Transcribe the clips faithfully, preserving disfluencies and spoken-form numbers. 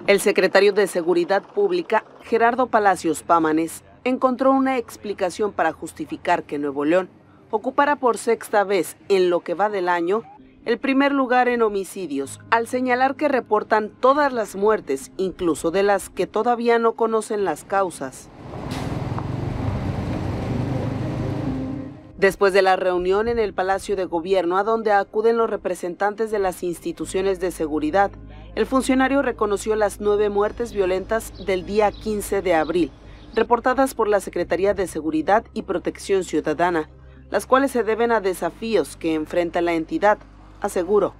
El secretario de Seguridad Pública, Gerardo Palacios Pámanes, encontró una explicación para justificar que Nuevo León ocupara por sexta vez en lo que va del año el primer lugar en homicidios, al señalar que reportan todas las muertes, incluso de las que todavía no conocen las causas. Después de la reunión en el Palacio de Gobierno, a donde acuden los representantes de las instituciones de seguridad, el funcionario reconoció las nueve muertes violentas del día quince de abril, reportadas por la Secretaría de Seguridad y Protección Ciudadana, las cuales se deben a desafíos que enfrenta la entidad, aseguró.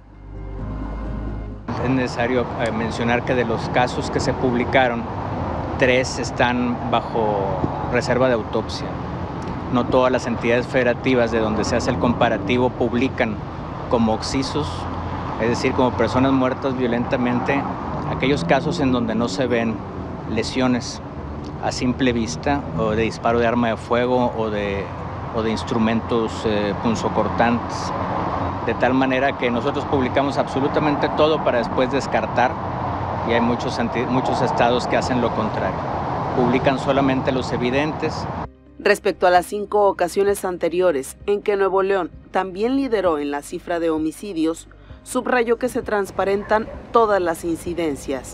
Es necesario mencionar que de los casos que se publicaron, tres están bajo reserva de autopsia. No todas las entidades federativas de donde se hace el comparativo publican como occisos, es decir, como personas muertas violentamente, aquellos casos en donde no se ven lesiones a simple vista, o de disparo de arma de fuego o de, o de instrumentos eh, punzocortantes. De tal manera que nosotros publicamos absolutamente todo para después descartar, y hay muchos, muchos estados que hacen lo contrario. Publican solamente los evidentes. Respecto a las cinco ocasiones anteriores en que Nuevo León también lideró en la cifra de homicidios, subrayó que se transparentan todas las incidencias.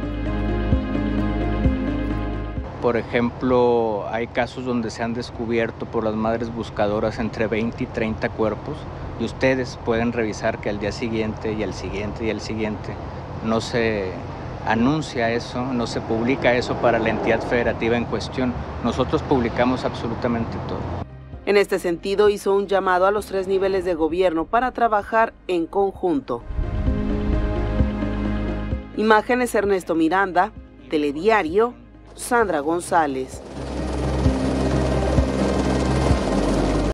Por ejemplo, hay casos donde se han descubierto por las madres buscadoras entre veinte y treinta cuerpos, y ustedes pueden revisar que al día siguiente y al siguiente y al siguiente no se anuncia eso, no se publica eso para la entidad federativa en cuestión. Nosotros publicamos absolutamente todo. En este sentido, hizo un llamado a los tres niveles de gobierno para trabajar en conjunto. Imágenes Ernesto Miranda, Telediario, Sandra González.